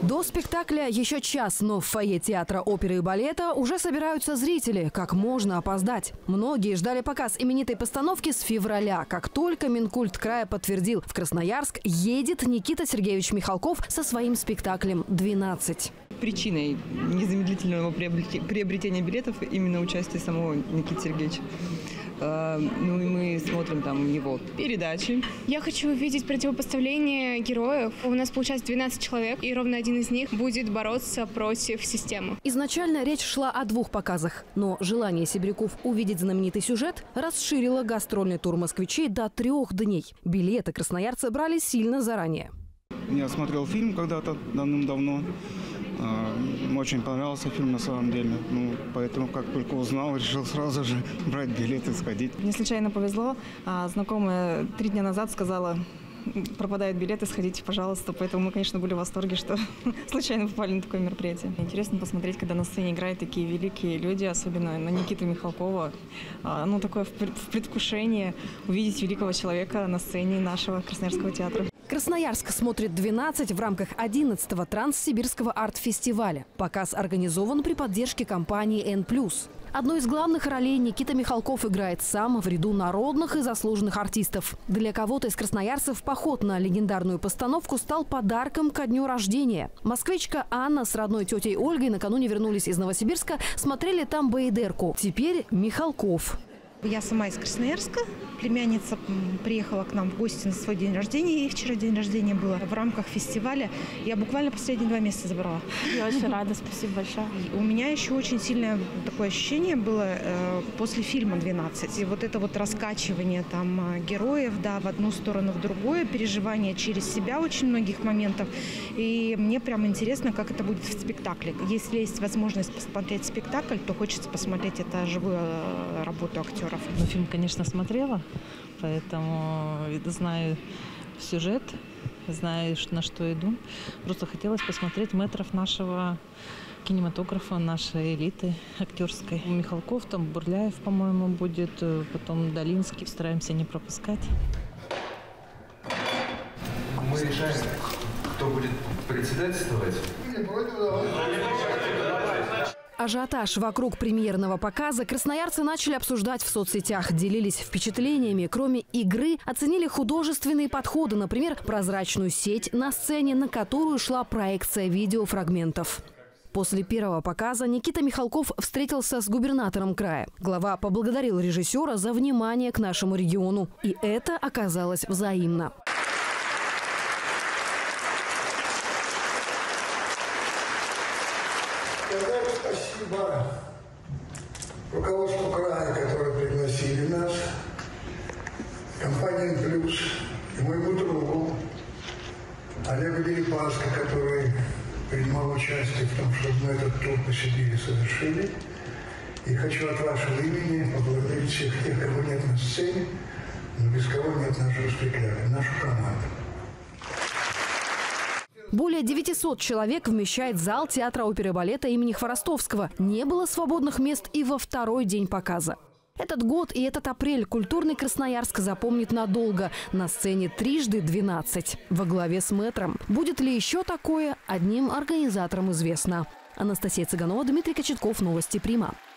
До спектакля еще час, но в фойе театра оперы и балета уже собираются зрители. Как можно опоздать? Многие ждали показ именитой постановки с февраля. Как только Минкульт края подтвердил, в Красноярск едет Никита Сергеевич Михалков со своим спектаклем «12». Причиной незамедлительного приобретения билетов именно участие самого Никиты Сергеевича. Ну и мы смотрим там его передачи. Я хочу увидеть противопоставление героев. У нас получается 12 человек, и ровно один из них будет бороться против системы. Изначально речь шла о 2 показах, но желание сибиряков увидеть знаменитый сюжет расширило гастрольный тур москвичей до 3 дней. Билеты красноярцы брали сильно заранее. Я смотрел фильм когда-то давным-давно. Очень понравился фильм на самом деле. Ну, поэтому, как только узнал, решил сразу же брать билеты, сходить. Мне случайно повезло. Знакомая 3 дня назад сказала: пропадают билеты, сходите, пожалуйста. Поэтому мы, конечно, были в восторге, что случайно попали на такое мероприятие. Интересно посмотреть, когда на сцене играют такие великие люди, особенно на Никиту Михалкова. Ну, такое в предвкушении увидеть великого человека на сцене нашего Красноярского театра. Красноярск смотрит 12 в рамках 11-го Транссибирского арт-фестиваля. Показ организован при поддержке компании «Н+». Одну из главных ролей Никита Михалков играет сам в ряду народных и заслуженных артистов. Для кого-то из красноярцев поход на легендарную постановку стал подарком ко дню рождения. Москвичка Анна с родной тетей Ольгой накануне вернулись из Новосибирска, смотрели там «Баядерку». Теперь Михалков. Я сама из Красноярска. Племянница приехала к нам в гости на свой день рождения. Ей вчера день рождения было. В рамках фестиваля я буквально последние 2 месяца забрала. Я очень рада, спасибо большое. У меня еще очень сильное такое ощущение было после фильма «12». И вот это вот раскачивание там героев, да, в одну сторону, в другую, переживание через себя очень многих моментов. И мне прям интересно, как это будет в спектакле. Если есть возможность посмотреть спектакль, то хочется посмотреть это живую работу актера. Ну, фильм, конечно, смотрела, поэтому знаю сюжет, знаю, на что иду. Просто хотелось посмотреть мэтров нашего кинематографа, нашей элиты актерской. Михалков, там Бурляев, по-моему, будет, потом Долинский. Стараемся не пропускать. Мы решаем, кто будет председательствовать. Ажиотаж вокруг премьерного показа красноярцы начали обсуждать в соцсетях, делились впечатлениями. Кроме игры, оценили художественные подходы, например, прозрачную сеть на сцене, на которую шла проекция видеофрагментов. После первого показа Никита Михалков встретился с губернатором края. Глава поблагодарил режиссера за внимание к нашему региону. И это оказалось взаимно. Спасибо руководству края, которые пригласили нас, компании «Плюс» и моему другу Олегу Дерипаско, который принимал участие в том, чтобы мы этот тур по Сибири совершили. И хочу от вашего имени поблагодарить всех тех, кого нет на сцене, но без кого нет нашего спектакля, нашу команду. Более 900 человек вмещает зал театра оперы и балета имени Хворостовского. Не было свободных мест и во 2-й день показа. Этот год и этот апрель культурный Красноярск запомнит надолго. На сцене трижды 12. Во главе с мэтром. Будет ли еще такое, одним организаторам известно. Анастасия Цыганова, Дмитрий Кочетков. Новости Прима.